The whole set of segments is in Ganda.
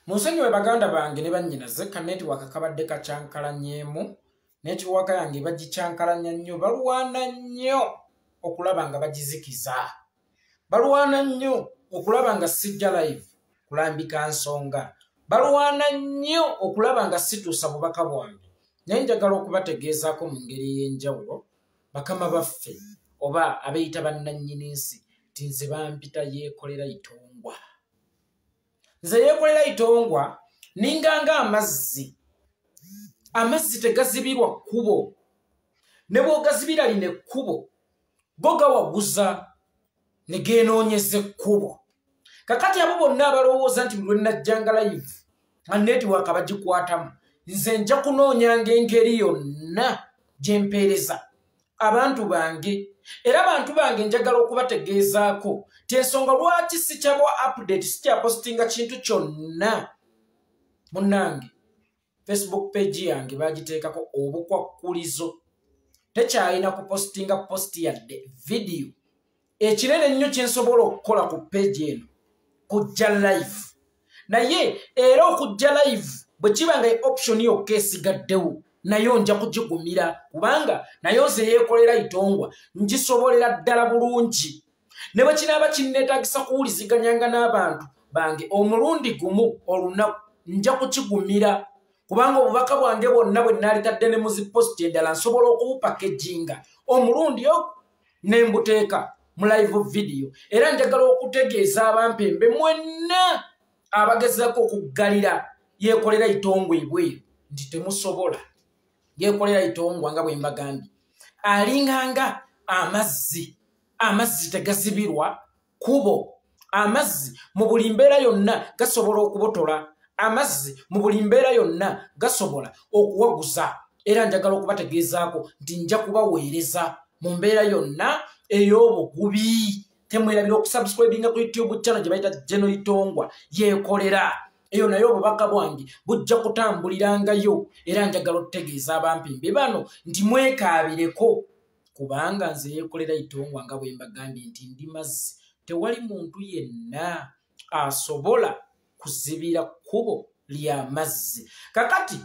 Munsonyiwe baganda bange ne bannyinaze ka network kabadde kacyankalanyemu network yange bagicyankalanya nnyo balwana nnyo okulaba nga bagizikiza balwana nnyo okulaba nga sijja live kulambika nsonga balwana nnyo okulaba nga situusa bubaka bwange naye njagala okubategeezaako mu ngeri y'enjawulo bakama baffe oba abeeyita bannannyini nsi ti nze bampita yeekolera itongwa. Nze yeekolera itongwa ninganga amazzi tegazibirwa kkubo ne bw'ogazibira lino ekkubo go gawaguza ne geenoonyeza ekkubo. Kakati abo bonna abalowooza nti lwe najjanga live network bagikwatamu nze nja kunoonyanga engeri yonna gye mpeereza abantu bange era abantu bange njagala okubategeezaako ti ensonga lwaki sikyabwa update sikyapostinga kintu kyonna. Munnange Facebook page yange bagiteekako obukwakkulizo tekyalina kupostinga posti yadde video ekinene ennyo kyensobola okukola ku page eno kujja live naye era okujja live bwe kiba nga option yokka esigaddewo nayo nja kugigumira kubanga nayo nze yeekolera itongwa ngisobolera ddala bulungi ne bwe kinaaba kinneetagisa kuwuliziganyanga n'abantu bange omulundi gumu olunaku nja kukigumira kubanga obubaka bwange bwonna bwe naalitadde ne muziposti endala nsobola okubupakejinga omulundi ogwo ne mbuteeka mu live video era njagala okutegeeza abampembe mwenna abagezaako okuggalira yeekolera itongwa ebweru nti temusobola. Yeekolera itongwa nga bwe mbagambye alinganga amazzi tegazibirwa kubo amazzi mu buli mbeera yonna gasobola okubotola amazzi mu buli mbeera yonna gasobola okuwaguza era njagala okubategeezaako nti nja kubaweereza mu mbeera yonna ey'obugubi. Temwerabira okusubscribinga ku YouTube channel gye bayita General Itongwa yeekolera eyo nayo obubaka bwange bujja kutambulirangayo era njagala okutegeeza abampimbe bano nti mwekaabireko kubanga nze yeekolera itongwa nga bwe mbagambye nti ndi mazzi tewali muntu yenna asobola kuzibira kkubo lya mazzi. Kakati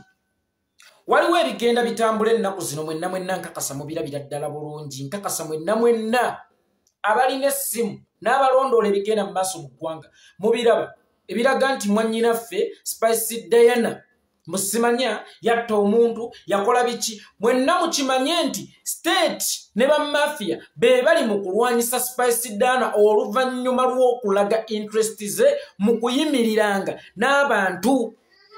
waliwo ebigenda bitambula ennaku zino mwenna nkakasa mubirabira ddala bulungi nkakasa mwenna abalina essimu n'abalondoola ebigenda mu maaso mu ggwanga mubiraba ebiraga nti mwannyinaffe Spice Diana musimanya yatta omuntu yakola biki mwenna mukimanye nti state ne bamafia be bali mu kulwanyisa Spice Diana oluvannyuma lw'okulaga interest ze mu kuyimiriranga n'abantu.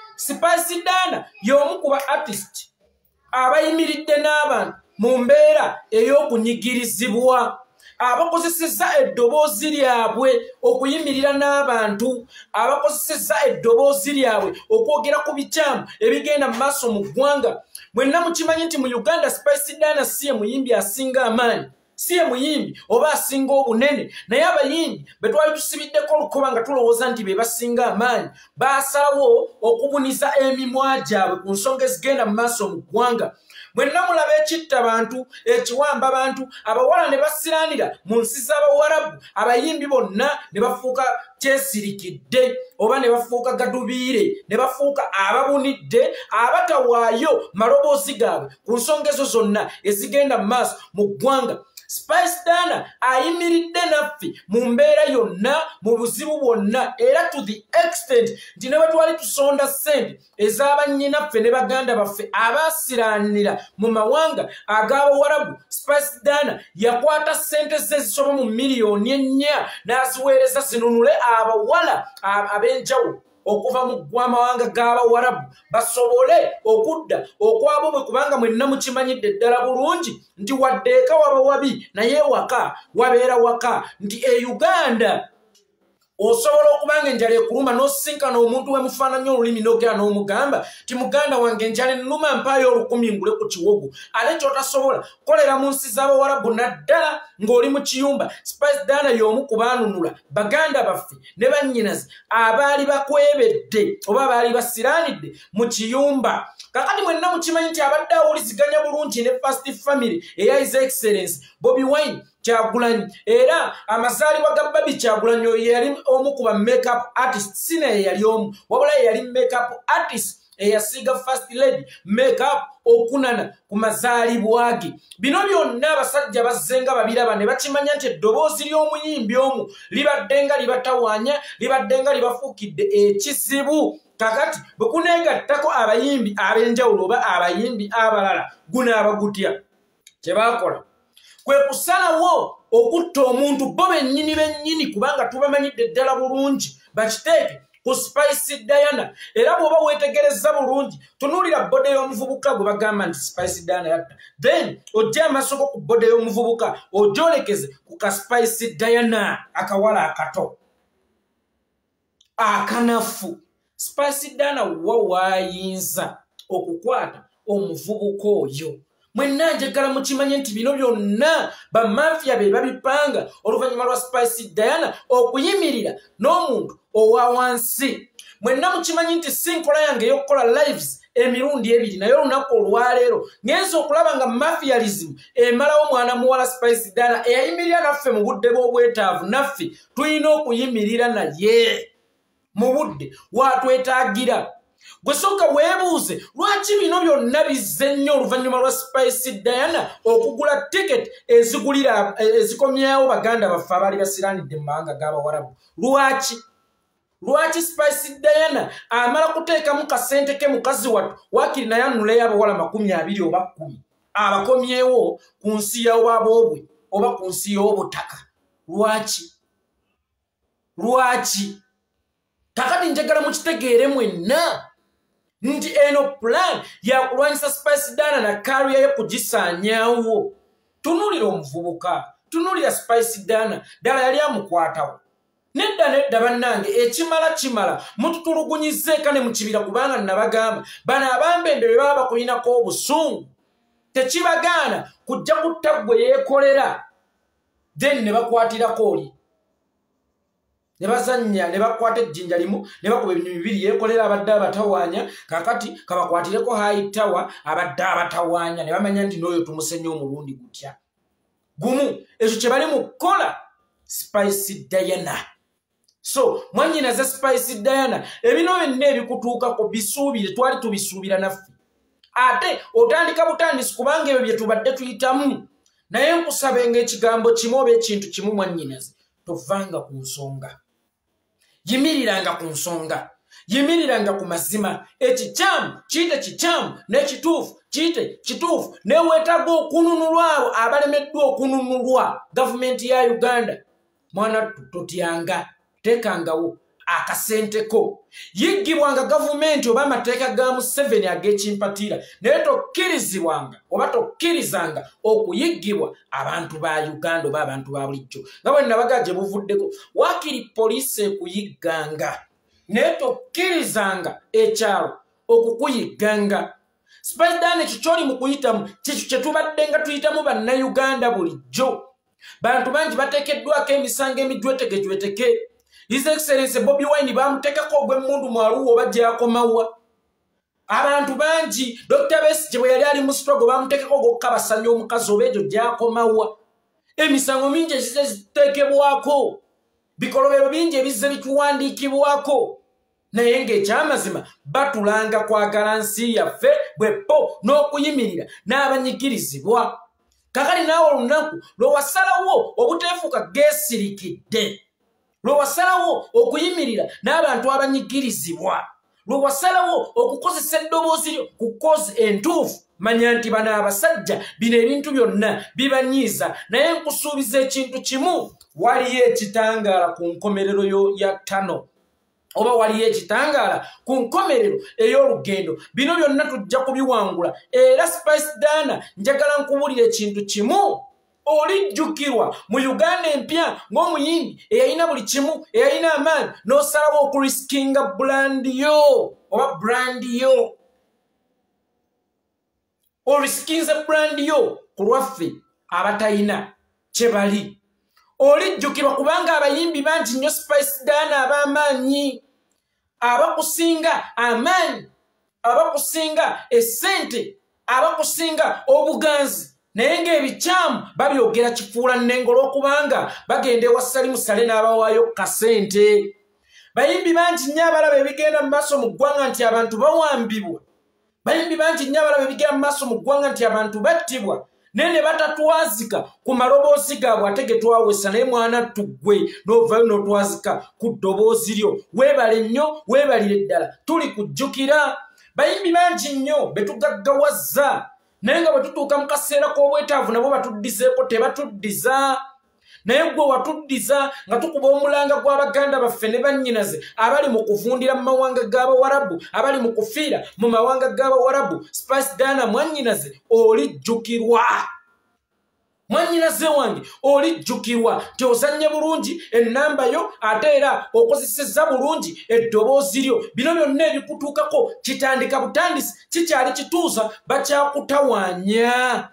Spice Diana y'omu ku ba artist abayimiridde n'abantu mu mbeera ey'okunyigirizibwa abakozeseza eddoboozi lyabwe okuyimirira n'abantu abakozeseza eddoboozi lyabwe okwogera ku bikyamu ebigenda mu maaso mu ggwanga. Mwenna mukimanyi nti mu Uganda Spice Diana si ye muyimbi asinga amaanyi si ye muyimbi oba asinga obunene naye abayimbi be twali tusibiddeko olukoba nga tulowooza nti be basinga amaanyi baasalawo okubuniza emimwa gyabwe ku nsonga ezigenda mu maaso mu ggwanga. Mwenna mulaba ekitta abantu ekiwamba abantu abawala ne basiraanira mu nsi z'Abawarabu abayimbi bonna ne bafuuka kyesirikidde oba ne bafuuka gadubiire ne bafuuka ababunidde abatawaayo maloboozi gaabwe ku nsonga ezo zonna ezigenda mu maaso mu ggwanga. Spice Diana ayimiridde naffe mu mbeera yonna mu buzibu bwonna era to the extent nti ne bwe twali tusonda ssente ez'abannyinaffe ne baganda baffe abaasiraanira mu mawanga ag'Abawarabu Spice Diana yakwata ssente ze zisoba mu miliyoni 4 n'aziweereza zinunule abawala ab'enjawulo okuva mu gw'amawanga g'Abawarabu basobole okudda okwabo bwe kubanga mwenna mukimanyidde ddala bulungi nti wadde eka waba wabi naye waka wabeera waka nti Uganda osobola okubanga enjala ekuluma n'osisinkana omuntu we mufaananya olulimi n'ogera n'omugamba ti muganda wange enjala ennuma mpaayo 10 ngule ku kiwogo ate kyotasobola kolera mu nsi z'Abawarabu naddala ng'oli mu kiyumba. Spice Diana y'omu ku baanunula baganda baffe ne bannyinaze abaali bakwebedde oba baali basiraanidde mu kiyumba kakati mwenna mukimanyi nti abadde awuliziganya bulungi ne First Family eya His Excellency Bobi Wine Kyagulanyi era amazaalibwa ga Babi Kyagulanyi oyo yali omu ku ba makeup artist sina yali omu wabula yali makeup artist eyasiiga First Lady makeup okunana ku mazaalibwa ge. Bino byonna abasajja bazzenga babiraba ne bakimanya nti eddoboozi ly'omuyimbi omu libadde nga libatawaanya libadde nga libafuukidde ekizibu. Kakati bwe kuneegattako abayimbi ab'enjawulo oba abayimbi abalala gunaaba gutya kye baakola kwe kusalawo okutta omuntu bo bennyini kubanga tubamanyidde ddala bulungi bakiteeke ku Spice Diana. Era bw'oba weetegereza bulungi tunuulira bode y'omuvubuka gwe bagamba nti Spice Diana yatta, then ojja amaaso go ku bode y'omuvubuka ogyolekeze ku ka Spice Diana akawala akato akanafu. Spice Diana wa waayinza okukwata omuvubuka oyo? Mwenna njagala mukimanye nti bino byonna bamafia be babipanga oluvannyuma lwa Spice Diana okuyimirira n'omuntu owa wansi. Mwenna mukimanye nti si nkola yange ey'okukola lives emirundi ebiri naye olunaku olwaleero ngenza okulaba nga mafialism emalawo mwana muwala Spice Diana eyayimirira naffe mu budde bw'obwetaavu. Naffe tulina okuyimirira naye mu budde watwetaagira. Gwe sooka weebuuze lwaki bino byonna bizze nnyo oluvannyuma lwa Spice Diana okugula ticket ezikomyawo baganda baffe abaali basiranidde mu mawanga g'Abawarabu. Lwaki Spice Diana amala kuteekamu kasente ke mukazi wattu waakiri naye anuleyo abawala 20 oba 10 abakomyewo ku nsi y'obwabwe oba ku nsi y'obutaka? Lwaki? Kakati njagala mukitegeere mwenna nti eno plan yakulwanyisa Spice Diana na kariya ye kugisaanyaawo. Tunuulira omuvubuka, tunuulira Spice Diana ddala yali amukwatawo. Nedda bannange ekimala mututulugunyiza eka ne mu kibira kubanga nabagamba bano abambembe be baba bakulinako obusungu tekibagaana kujja kutta gwe yeekolera then ne bakwatirako oli ne bazannya ne bakwata ejjinja limu ne bakuba ebinyonyi bibiri yeekolera abadde abatawaanya. Kakati kabakwatireko high tower abadde abatawaanya ne bamanya nti n'oyo tumusenya omulundi gutya gumu. Ekyo kye bali mu kukola Spice Diana. So mwanyina za Spice Diana ebino byonna ebikutuukako bisuubire, twali tubisuubira naffe ate otandika butandisi kubanga ebyo bye tubadde tuyitamu. Naye nkusabenga ekigambo kimu oba ekintu kimu mwannyinaze, tovanga ku nsonga, yimiriranga ku nsonga, yimiriranga ku mazima. Ekikyamu kiyite kikyamu n'ekituufu kiyite kituufu. Neweetaaga okununulwa abo abalemeddwa okununulwa. Gavumenti ya Uganda mwana totyanga, teekangawo akasenteko. Yiggibwanga gavumenti oba amateeka ga Museveni ag'ekimpatiira naye tokkirizibwanga oba tokkirizanga okuyiggibwa abantu ba Uganda oba abantu ba bulijjo nga bwe nabaga gye buvuddeko. Waakiri poliisi ekuyigganga naye tokkirizanga ekyalo okukuyigganga. Spice Diana ekyo ky'oli mu kuyitamu kikyo kye tubadde nga tuyitamu bannayuganda bulijjo. Bantu bangi bateekeddwako emisango emijwetegejweteke. His Excellency Bobi Wine bamuteekako ogw'emmundu mwaluwo oba gyakomawa. Abantu bangi Dr. Besigye bwe yali ali mu struggle bamuteekako ogw'okukabasanya omukazi oba egyo gyakomawa. Emisango mingi ezizze ziteekebwako, bikolobero bingi ebizze bituwandiikibwako, naye ng'ekyamazima batulanga kwagala nsi yaffe bwepo n'okuyimirira n'abanyigirizibwa. Kakali naawe olunaku lwe wasalawo obuteefuuka geesirikidde, lwe wasalawo okuyimirira n'abantu abanyigirizibwa, lwe wasalawo okukozesa eddoboozi lyo ku kozi entuufu, manya nti bano abasajja bino ebintu byonna bibanyiiza. Naye nkusuubiza ekintu kimu, waliyo ekitangaala ku nkomerero ya ttano oba waliyo ekitangaala ku nkomerero ey'olugendo. Bino byonna tujja kubiwangula. Era Spice Diana njagala nkubuulira ekintu kimu, olijjukirwa mu Uganda empya ng'omuyimbi eyalina buli kimu, eyalina amaanyi n'osalawo okurisikinga brandi yo oba brandi yo. Orisikinze brandi yo ku lwaffe abatayina kye bali. Olijjukirwa kubanga abayimbi bangi nnyo Spice Diana ab'amaanyi, abakusinga amaanyi abakusinga essente abakusinga obuganzi naye ng'ebikyamu babyogera kifuula nnengo olw'okubanga bagenda ewa Salimusale n'abawaayo kasente. Bayimbi bangi nnyo abalaba ebigenda mu maaso mu ggwanga nti abantu bawambibwa. Bayimbi bangi nnyo abalaba ebigenda mu maaso mu ggwanga nti abantu battibwa. Naye ne batatwazika ku maloboozi gaabwe ate ge twawesa naye mwana tuggwe n'ovaayo n'otwazika ku ddoboozi lyo. Weebale nnyo weebalire ddala tuli kujjukira. Bayimbi bangi nnyo be tugaggawazza naye nga bwe tutuuka mu kaseera k'obwetaavu nabo batuddizeeko tebatuddiza. Naye gwe watuddiza nga tukuba omulanga gw'abaganda baffe ne bannyinaze abali mu kuvundira mu mawanga g'Abawarabu abali mu kufiira mu mawanga g'Abawarabu. Spice Diana mwannyinaze olijjukirwa. Mwannyinaze wange olijjukirwa nti ozannye bulungi ennamba yo ate era okozesezza bulungi eddoboozi lyo. Bino byonna ebikutuukako kitandika butandisi kikyali kituusa bakyakutawaanya.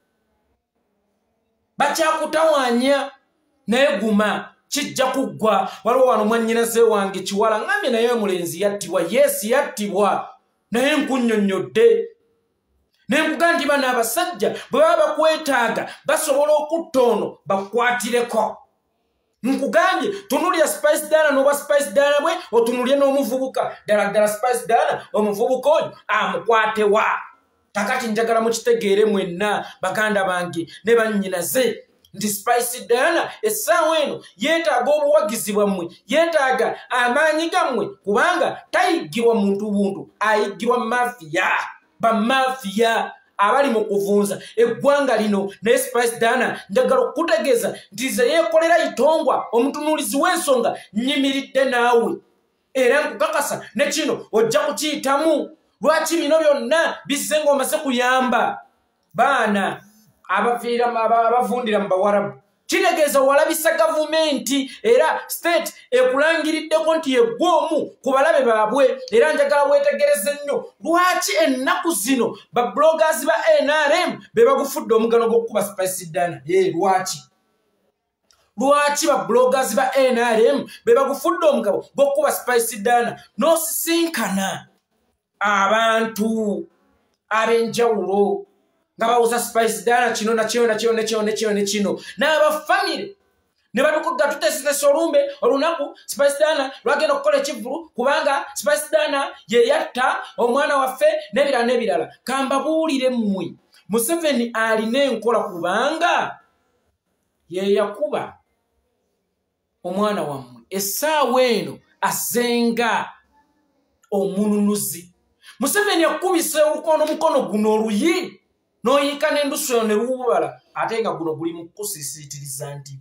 Bakyakutawaanya naye guma kijja kuggwa. Waliwo wano mwannyinaze wange Kiwala ngambye naye mulenzi yattibwa. Yes yattibwa naye nkunnyonnyodde ne nkuga nti bano abasajja bwe baba bakwetaaga basobola okutta ono bakwatireko. Nkugambye tunulya Spice Diana n'oba Spice Diana bwe otunulye n'omuvubuka ddala Spice Diana omuvubuka oyo amukwatewa. Kakati njagala mukitegeere mwenna baganda bange ne bannyinaze nti Spice Diana essaawa eno yeetaaga obuwagizi bwammwe, yeetaaga amaanyi gammwe kubanga tayiggirwa muntu buntu ayiggirwa mafiya. Bamafiya abali mu kuvunza eggwanga lino. Naye Spice Diana njagala okukutegeeza nti ze yeekolera itongwa omutunuulizi w'ensonga nnyimiridde naawe era nkukakasa ne kino ojja kukiyitamu. Lwaki bino byonna bizze ng'omaze kuyamba baana abavundira mu Bawarabu? Kitegeeza walabisa gavumenti era state ekulangiriddeko nti yeggw'omu ku balabe baabwe. Era njagala weetegereze nnyo lwaki ennaku zino bablogers ba NRM be bagufudde omugano gw'okukuba Spice Diana. Lwaki bablogers ba NRM be bagufudde omugabo gw'okukuba Spice Diana n'osisinkana abantu ab'enjawulo nga bawuza Spice Diana kino nakino n'abafamire ne batukuga tutesitesa olumbe olunaku Spice Diana lwagenda okukola ekivvulu kubanga Spice Diana ye yatta omwana waffe n'ebirala. Kambabuulire mmwe Museveni alina enkola kubanga ye yakuba omwana wammwe essaawa eno azenga omununuzi. Museveni yakubise omukono guno oluyi n'oyiika n'endusu eyo ne luwubala ate nga guno guli mu kusisiitiriza nti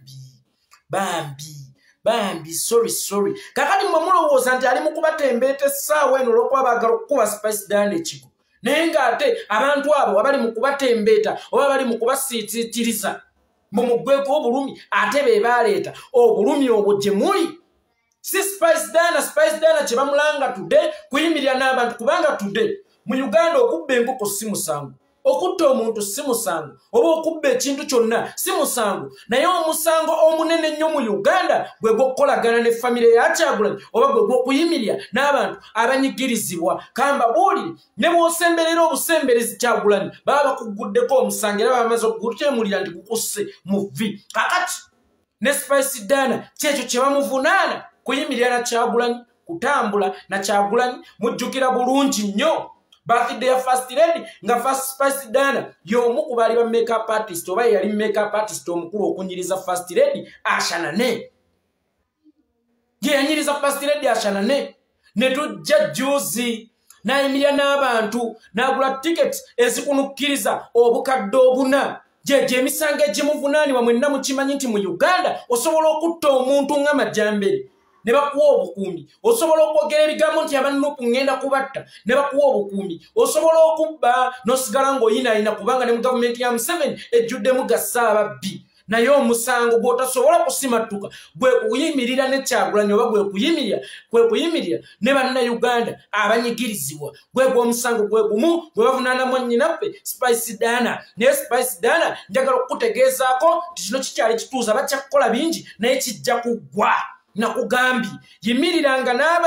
bambi sorry. Kakati mmwe mulowooza nti ali mu kubatembeeta essaawa eno olw'okuba baagala okukuba Spice Diana ekigo naye ng'ate abantu abo abali mu kubatembeeta oba bali mu kubasiitiriza mu muggweko obulumi ate be baaleeta obulumi obwo gye muli. Si Spice Diana kye bamulanga today kuyimirira n'abantu kubanga today mu Uganda okubba enkoko si musango, okutta omuntu si musango, oba okubba ekintu kyonna si musango. Naye omusango omunene ennyo mu Uganda gwe gw'okukolagana ne famire ya Kyagulanyi oba gwe gw'okuyimirira n'abantu abanyigirizibwa. Kambabuulire ne bw'osemberera obusemberezi Kyagulanyi baba bakuguddeko omusango era bamaze okugutemulira nti gukusse mu vvi. Kakati ne Spice Diana kyekyo kye bamuvunaana kuyimirira na Kyagulanyi, kutambula na Kyagulanyi. Mujjukira bulungi nnyo birthday ya First Lady nga First Spice Diana y'omu ku baali ba makeup artist oba yali makeup artist omukulu okunyiriza First Lady Ashanane. Ye yanyiriza First Lady Ashanane ne tujja juzi n'ayimirira n'abantu n'agula tickets ezikunukkiriza obukadde obuna. Gye emisango egimuvunaanibwa mwenna mukimanyi nti mu Uganda osobola okutta omuntu nga Majjambere ne bakuwa obukuumi. Osobola okwogera ebigambo nti abanupu ngenda kubatta ne bakuwa obukuumi. Osobola okubba n'osigala ng'oyinaayina kubanga ne mu gavumenti ya Museveni ejjuddemu gassa ababbi. Naye omusango gw'otasobola kusimattuka gwe kuyimirira ne Kyagulanyi oba gwe kuyimirira ne bannayuganda abanyigirizibwa. Gwe gw'omusango gwe gumu gwe bavunaana mwannyinaffe Spice Diana. Naye Spice Diana njagala okukutegeezaako nti kino kikyali kituuza bajja kukola bingi naye kijja kuggwa. Nakugambye yimiriranga n'abantu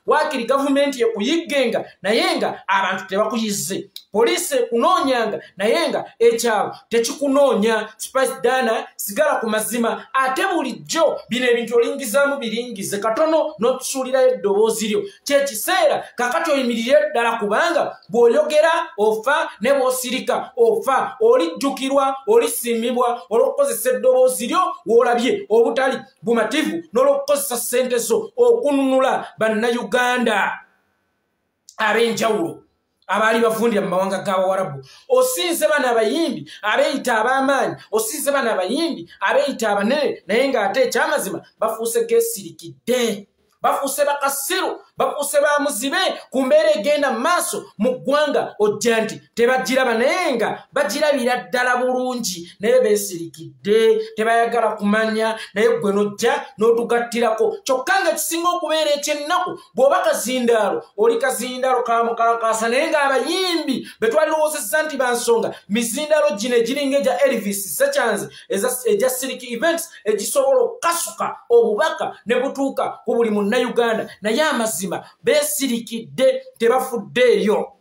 wakiri gavumenti ekuyigenga naye nga abantu tebakuyize poliisi ekunoonyanga naye nga ekyalo tekikunoonya Spice Diana sigala ku mazima ate bulijjo bino ebintu olingizaamu biringize katono n'otusuulirayo eddoboozi lyo kyekiseera kakati oyimirire ddala kubanga bw'oyogera ofa ne bw'osirika ofa olijjukirwa olisiimibwa olw'okukozesa eddoboozi lyo w'olabye obutali bumativu n'olw'okukozesa ssente zo okununula bannayuganda ab'enjawulo abaali bavundira mu mawanga g'Abawarabu osinze bano abayimbi abeeyita ab'amaanyi osinze bano abayimbi abeeyita abanene naye ng'ate ekyamazima bafuuse geesirikidde bafuuse bakasiru bafuuse bamuzibe ku mbeera egenda mu maaso mu ggwanga ojja nti tebagiraba naye nga bagirabira ddala bulungi naye beesirikidde tebayagala kumanya naye ggwe nojja n'otugattirako kyokka nga kisinga okubeera ekyennaku bw'oba kazindaalo oli kazindaalo kamukalakaasa naye ng'abayimbi be twalirowoozezza nti bansonga mizindaalo gino egiringa egya Elvis Sechanze egya Siriki Events egisobola okukasuka obubaka ne butuuka ku buli munnayuganda naye amazima beesirikidde tebafuddeeyo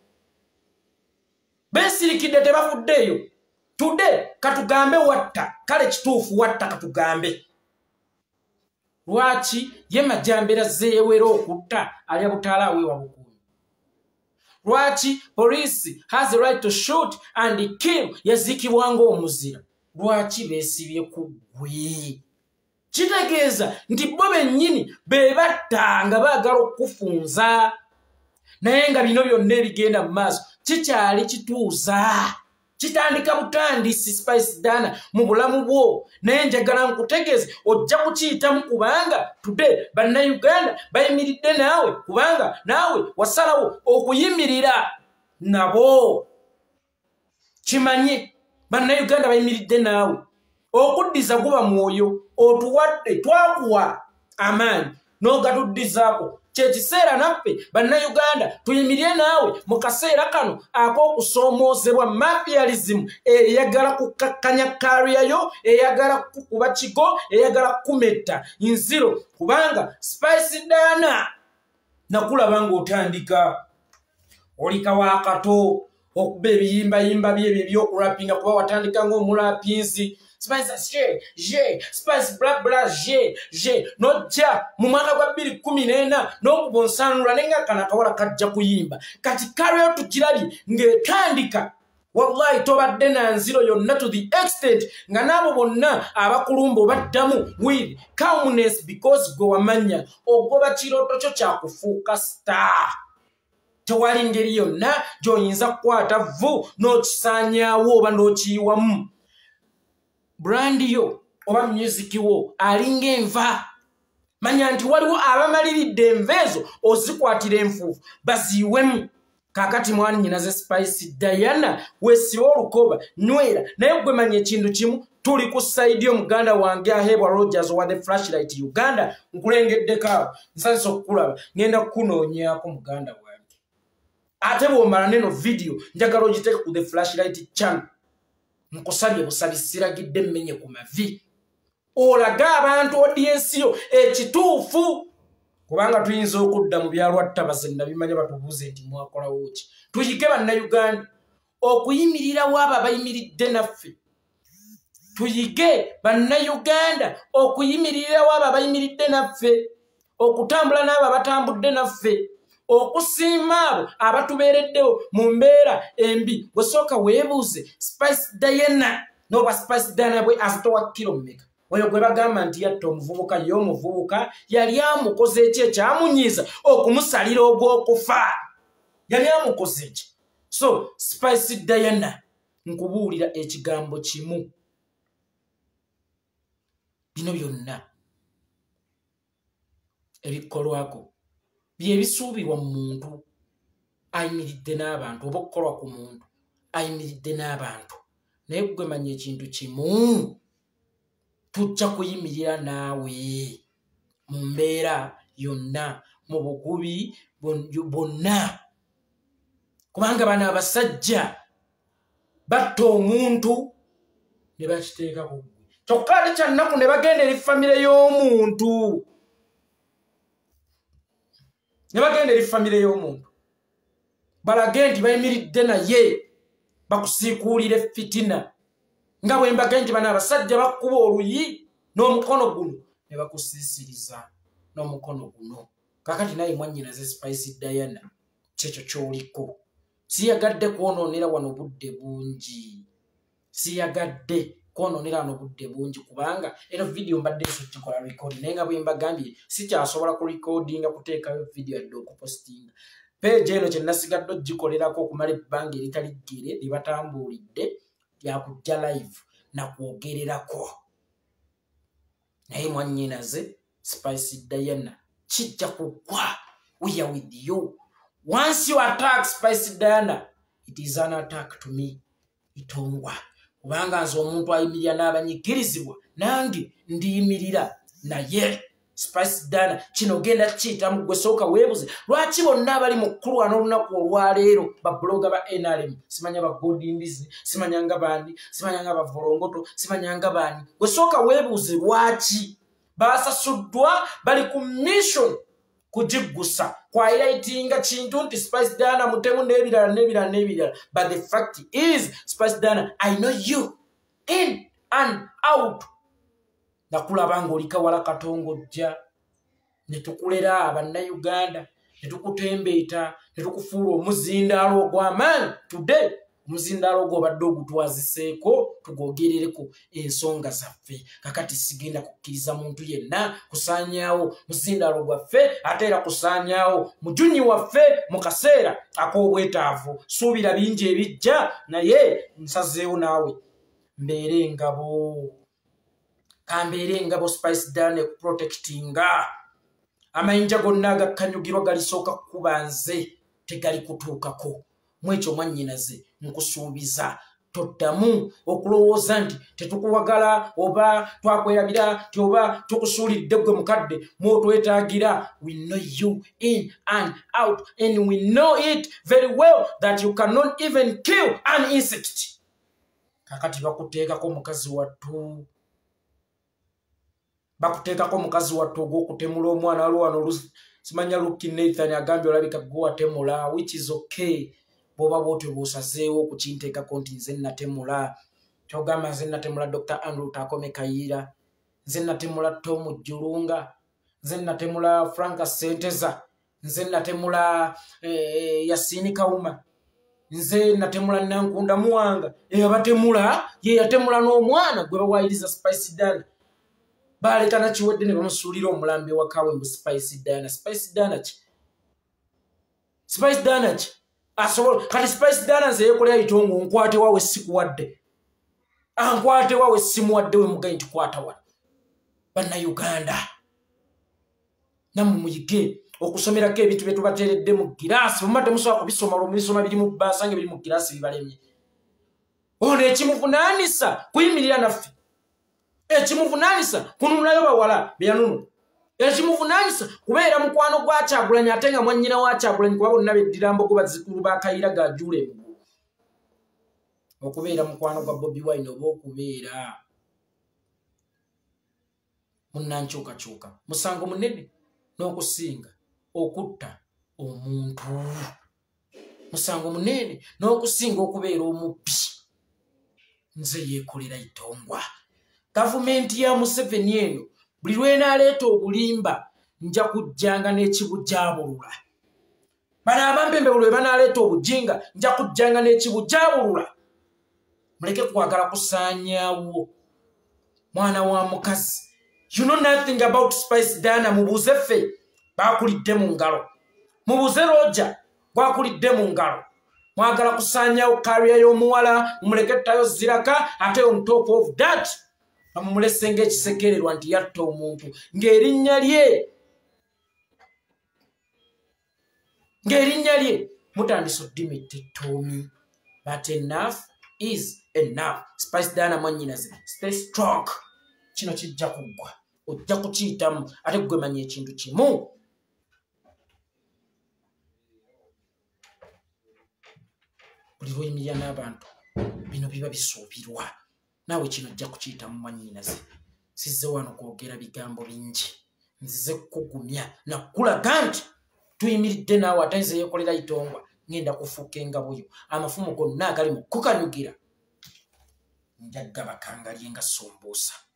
tudde katugambe watta kale kituufu watta katugambe lwaki ye majambera zeewera okutta alya butaala aweewa bukuumi lwaki police has the right to shoot and kill yazikibwanga omuzira lwaki beesibye ku ggwe kitegeeza nti bo bennyini be batta nga baagala okufunza naye nga bino byonna ebigenda mu maaso kikyali kituuza kitandika butandisi Spice Diana mu bulamu bwo naye njagala nkutegeeze ojja kukiyitamu kubanga tudde bannayuganda bayimiridde naawe kubanga naawe wasalawo okuyimirira nabo kimanye bannayuganda bayimiridde naawe okuddiza guba mwoyo otuwadde twakuwa amaanyi n'ogatuddizaako kyekiseera naffe bannayuganda tuyimirire naawe mu kaseera kano ak'okusoomoozebwa mafialism eyagala kukakkanya kariyayo eyagala kukuba kigo eyagala kumetta nziro kubanga Spice Diana nakulaba ng'otandika olika waakato okuba ebiyimbayimba byebyo ebyokurapinga kuba watandika ng'omulapinzi Spice Spice bla bla nojja mu mwaka gwa 2014 n'okubonsanula nenga kana kawala kajja kuyimba kati kariyo tukirabye ng'etandika wallahi tobadde na nziro yonna to the extent nga n'abo bonna abakulumba baddamu with calmness because gwe wamanya ogoba kirooto kyo kyakufuuka star tewali ngeri yonna gy'oyinza kukwata vvu n'okisaanyaawo oba n'okiyiwamu brand yo oba music wo alinga enva manya nti waliwo abamaliridde enva ezo ozikwatira enfuufu baziiwemu kakati mwani nyinaze Spice Diana wesiba olukoba nywera naye gwe manya ekintu kimu tuli ku side y'omuganda wange Ahebwa Rogers wa the Flashlight Uganda nkulengeddeko nsanze okukulaba ngenda kukunoonyaako muganda wange ate bw'omala neno video njagala ogiteeke ku the Flashlight channel nkusabye busabi siragidde mmenye ku mavi olaga abantu audience yo ekituufu kubanga tuyinza okudda mu byalwattabaze nabimanya batubuuze nti mwakolawo ki tuyige bannayuganda okuyimirira waabo abayimiridde naffe tuyige bannayuganda okuyimirira waabo abayimiridde naffe okutambula n'abo abatambudde naffe okusiima abo abatubeereddewo mu mbeera embi bwesooka weebuuze Spice Diana n'oba Spice Diana bwe azitowa kilo mmeka oyo gwe bagamba nti yatta omuvubuka ye omuvubuka yali amukoze eki ekyamunyiiza okumusalira ogw'okufa yali amukoze eki so Spice Diana nkubuulira ekigambo kimu bino byonna ebikolwako byebisuubirwa mu muntu ayimiridde n'abantu oba okukolwa ku muntu ayimiridde n'abantu naye gwe manya ekintu kimu tujja kuyimirira naawe mu mbeera yonna mu bugubi bonna kubanga bano abasajja batta omuntu ne bakiteeka ku ggwe kyokka ate kyannaku ne bagenda eri famire y'omuntu ne bagenda eri famire y'omuntu balage nti bayimiridde naye bakusiikuulire fitina nga bwe mbage nti bano abasajja bakuba oluyi n'omukono guno ne bakusiisiriza n'omukono guno. Kakati naye mwannyinaze Spice Diana kyekyo ky'oliko. Siyagadde kwonoonera wano budde bungi. Siyagadde kwonoonera wano budde bungi kubanga eno video mbadde nsukikola record naye nga bwe mbagambye sikyasobola ku recordinga kuteekayo video yadde okupostinga. Page eno kye nasigadde ogikolerako okumala ebbanga eritali ggere lye batambuulidde lyakujja live nakwogererako. Naye mwannyinaze Spice Diana kijja kugwa. We are with you. Once you attack Spice Diana, it is an attack to me. Itongwa. Kubanga nze omuntu ayimirira n'abanyigirizibwa nange ndiyimirira naye Spice Diana kino genda kiyitamu gwe sooka weebuze lwaki bonna abali mu kkulwa n'olunaku olwaleero babloga ba NRM simanya ba Godimbizi simanya nga bandi simanya nga bavolongoto simanya nga bandi gwe sooka weebuze lwaki basasuddwa bali ku mission kujigusa kwa highlightinga kintu nti Spice Diana mutemu n'ebirala. But the fact is Spice Diana, I know you in and out. Nakulaba ng'olika wala katongojja ne tukulera Abannayuganda ne tukutembeeta ne tukufuula omuzindaalo ogw'amaanyi. Today omuzindaalo ogw'obadde ogutwaziseeko tugwogerereko ensonga zaffe. Kakati sigenda kukkiriza muntu yenna kusaanyaawo muzindaalo gwaffe ate era kusaanyaawo mujunyi waffe mu kaseera ak'obwetaavu. Suubira bingi ebijja naye nsazeewo naawe mbeere engabo. Kambeere ngabo Spice Diana protectinga. Amayinja gonna agakanyugirwa galisooka kukuba nze tegali kutuukako. Mwekyo mwannyinaze nkusuubiza toddamu okulowooza nti tetukuwagala oba twakwerabira ti oba tukusuulidde gwe mukadde mwotwetaagira. We know you in and out and we know it very well that you cannot even kill an insect. Kakati bakuteekako mukazi wattu. Bakuteekako mukazi wattu ogw'okutemula omwana waliwo wano simanya Lucky Nathan agambye olabika gwe watemula, which is okay. Boba bwotyo bw'osazeewo okukinteekako nti nze natemula. Kyogamba nze natemula Dr. Andrew Takome Kayiira, nze natemula Tom Jurunga, nze natemula Franka Senteza, nze natemula Yasini Kauma, nze natemula Nankunda Muwanga. Abatemula ye yatemula n'omwana gwe bawaayiriza Spice Diana. Baleka nakiwedde ne bamusuulira omulambi wa Kawembu Spice Diana. Spice Diana ki? Spice Diana ki? Asobola kati Spice Diana nze yeekolera itongo nkwate waawe sikuwadde. Ankwate waawe simuwadde we mugayi nti kwata wala. Bannayuganda nammwe muyige okusomerako ebintu bye tubateeredde mu giraasi. Mumma temusobola kubisoma olw'omubisoma biri mu baasange biri mu giraasi bibalemye. Ono ekimuvunaanisa kuyimirira naffe. Ekimuvunaanisa kununulayo bawala beyanunu. Ekimuvunaanisa kubeera mukwano gwa Kyagulanyi ate nga mwannyina wa Kyagulanyi kuba bonna beddirambo go bazzukulu ba Kayiira ga Jule. Okubeera mukwano gwa Bobi Wine oba okubeera munnankyukakyuka musango munene n'okusinga okutta omuntu. Musango munene n'okusinga okubeera omubbi. Nze yeekolera itongwa. Gavumenti ya Museveni eno buli lw'enaaleeta obulimba nja kujjanga n'ekibujaabulula. Bano abampembe buli lwe banaaleeta obujinga nja kujjanga n'ekibujaabulula. Muleke kwagala kusaanyaawo mwana wa mukazi. You know nothing about Spice Diana. Mubuuze ffe baakulidde mu ngalo. Mubuuze Roja gwakulidde mu ngalo. Mwagala kusaanyaawo kariya y'omuwala mumuleke ttayo ziraka ate on top of that bamumulese ng'ekisekererwa nti yatta omuntu ng'erinnya lye mutandise oddimetta ettoomi. But enough is enough. Spice Diana mwannyinaze stay strong. Kino kijja kuggwa. Ojja kukiyitamu ate gwe manya ekintu kimu. Buli lw'oyimirira n'abantu bino biba bisuubirwa. Naawe kino ojja kukiyitamu mwannyinaze. Sizze wano kwogera bigambo bingi. Nzize kukugumya nakulaga nti tuyimiridde naawe atenze yekolera itongwa ngenda kufuuka engabuyo amafumu gonna agali mu kukanyugira njagga bakangalye nga sombuusa